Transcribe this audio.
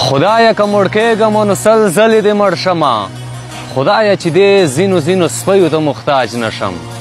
خدایه که مړ کېږم نو سل ځلې دې مړ شمه خدایه چې دې ځینو ځینو سپیو ته محتاج نشم